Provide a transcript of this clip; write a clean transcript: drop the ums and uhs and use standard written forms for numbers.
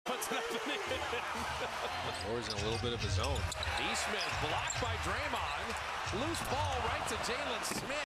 Puts nothing in. Or is in a little bit of a zone. Nesmith blocked by Draymond. Loose ball right to Jalen Smith.